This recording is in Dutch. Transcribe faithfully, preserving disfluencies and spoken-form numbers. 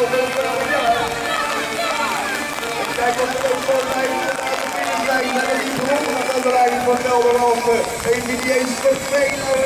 Kijk of er ook zo bij de binnen zijn. En die gewonnen aan de leiding van Gelderland. Even die eens te veel.